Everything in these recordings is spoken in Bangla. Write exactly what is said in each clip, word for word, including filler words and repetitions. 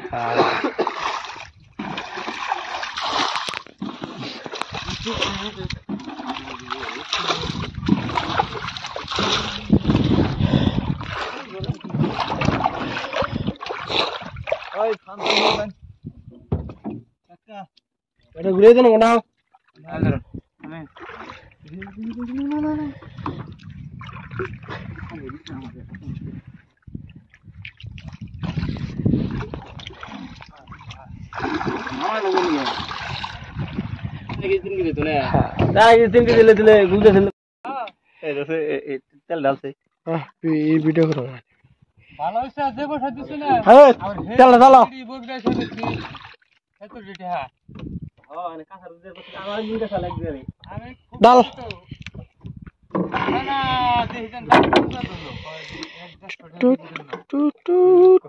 ওই ফান ফান কাকা এটা ঘুরে দেন না না ধরো আমি না না না মামা লোক নিয়ে দিন দিলে তো না তাই দিন দিলে দিলে গুলতে দিলে এই দেখো তেল ঢালছে হ্যাঁ এই ভিডিও করো ভালো হইছে দেব সাদিছ না হ্যাঁ চল চলো বগড়া শুনেছি এত রেডি হ্যাঁ হ্যাঁ মানে কাঁচা দুধের বসে আমার মুইটা চলে গেছে রে আমি ডাল না না দেখিছেন টু টু টু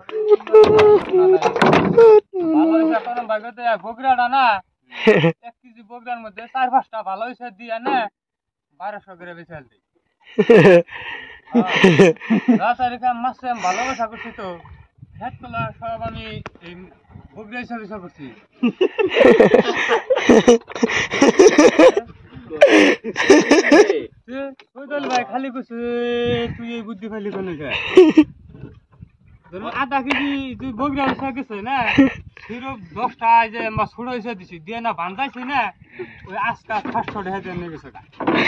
ভালো হইছে এখন বাগতে বগড়াটা না এক কেজি বগড়ার মধ্যে চার পাঁচটা ভালো হইছে দিয়া না বারোশো করে বেচাল দেই রাতারিকা মাছে ভালোবাসা করছি তো হেড তোলা সব আমি এই বগড়া হিসাবে করছি ভাই খালি করছি তুই এই বুদ্ধি খালি করলি আধা কেজি তুই বগড়া হিসাবে গেছে না ফিরো দশটা যে মাছ ছোট হিসাবে দিছি দিয়ে না বান্ধাইছি না ওই আজকা পাঁচশো টাকা দিয়ে নিয়ে গেছে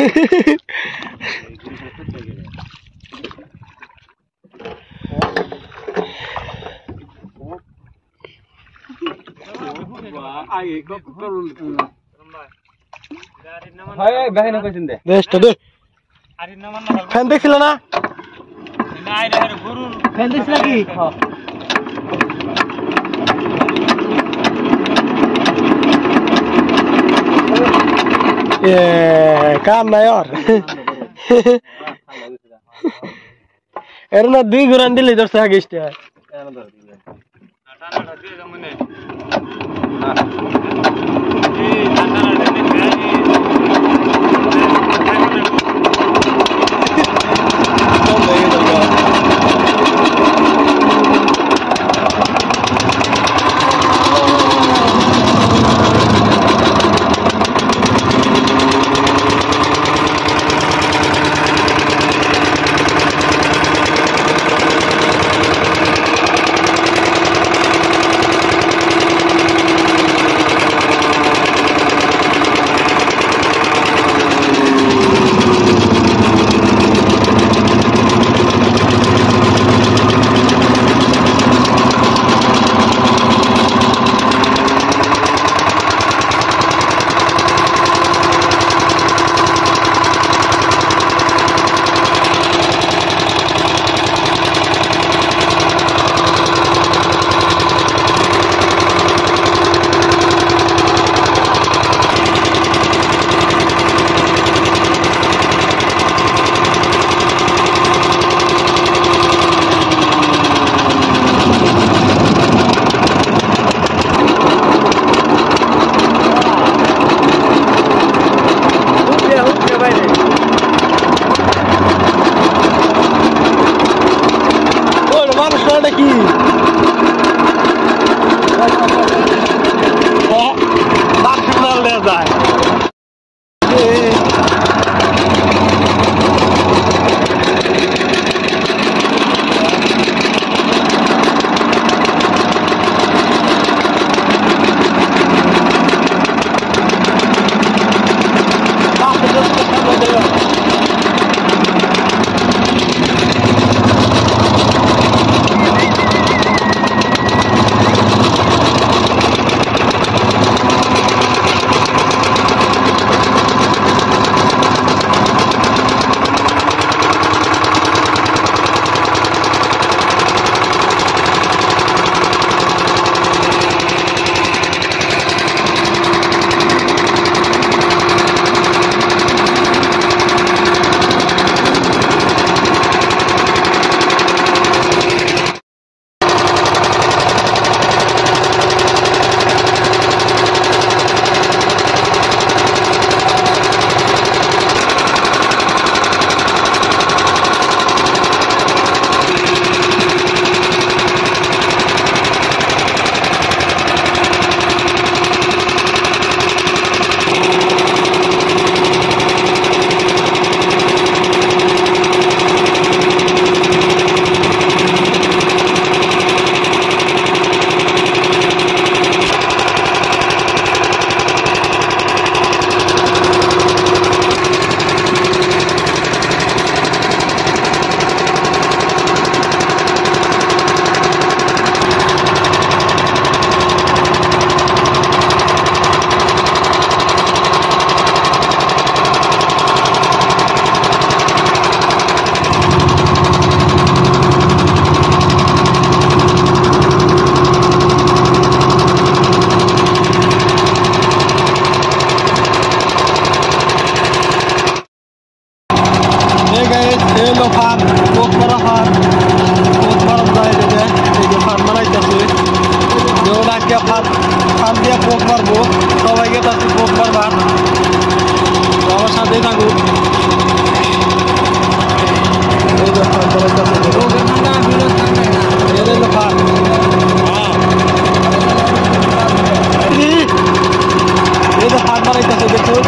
ফ্যান দেখছিল না ফ্যান দেখছিল কি काम नहीं और एरना दुई गुरान दिले इधर से आगे स्टे আজকে ফান ফান দিয়ে পোক মারবো সবাইকে তাতে পোক মারবার আমার সাথেই থাকুক এই যে ফান ফান এই যে ফান বানাইতেছে দেখুন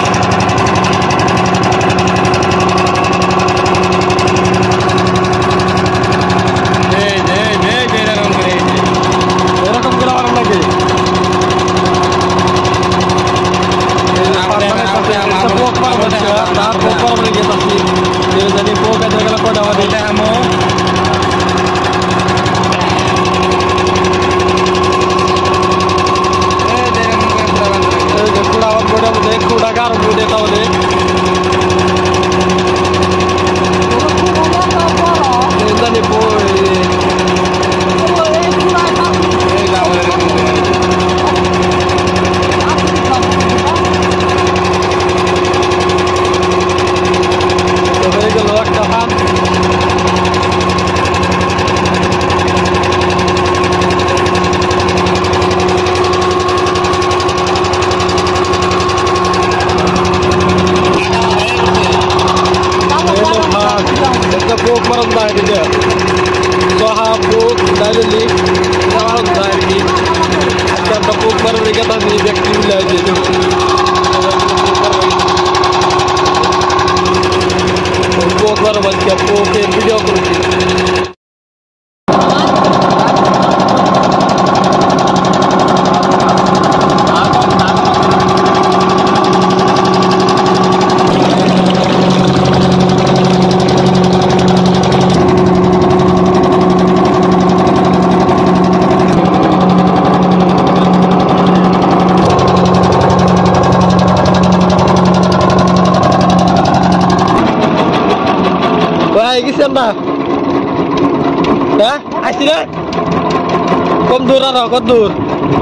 কম দূর আর কত দূর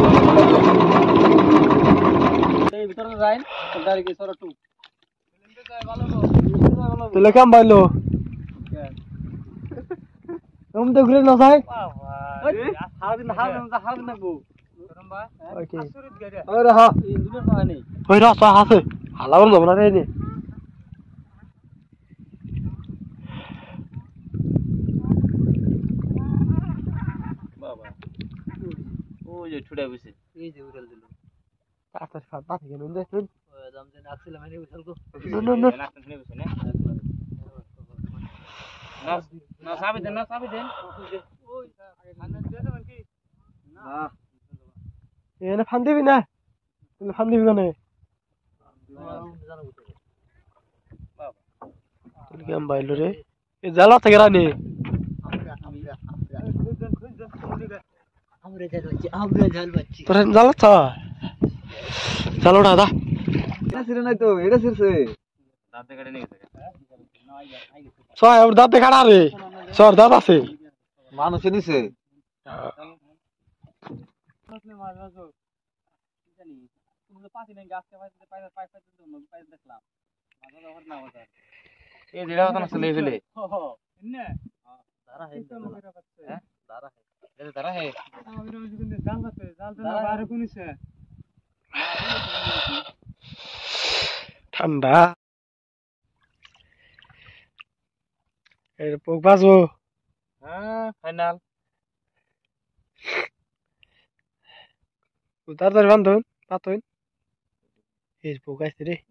তুলে কাম পাইলো তুমি তো ঘুরে না যাই হালাবার যাবো না রে ছুটে বসে এই যে উড়াল দিল তাড়াতাড়ি ফাট পা থেকে নুন দেখুন ওই দাম যে নাকছিলাম এনে উঠাল গো নুন নুন নুন নাকতে শুনে বসে না না না সাবি দেন না সাবি দেন ওই আনন্দ দিয়ে দেবেন কি না এনে ফান দিবি না তুই ফান দিবি না বাবা তুই কেম বাইলো রে এ জালা থেকে রানি আমরা জাল বাচ্চি আমরা জাল বাচ্চি তোর জাল ছা চলো দাদা এটা ছিড়ে নাই তো এটা ছিড়ছে দাঁতে কেটে নিয়ে গেছে ছয় ওর দাঁতে কাটা রে সর দাঁত আছে মানুষ নিছে আসলে মাছ মাছ জানি তুমি পাঁচ দিন গাছকে পাইতে পাইতে পাইতে জন্য পাইতে দেখলাম মাছ ধর না বাজার এই যেটা কথা না চলে ফেলে হো ইন্নে দাঁড়া হে হ্যাঁ দাঁড়া হে এটা দাঁড়া হে আমি রোজ কিন্তু জাল পাতে জাল তো না বাইরে কোনিছে ঠান্ডা এর পোক বাজো হ্যাঁ ফাইনাল তাড়াতাড়ি বান্ধন পাতন এই পোক আসছে রে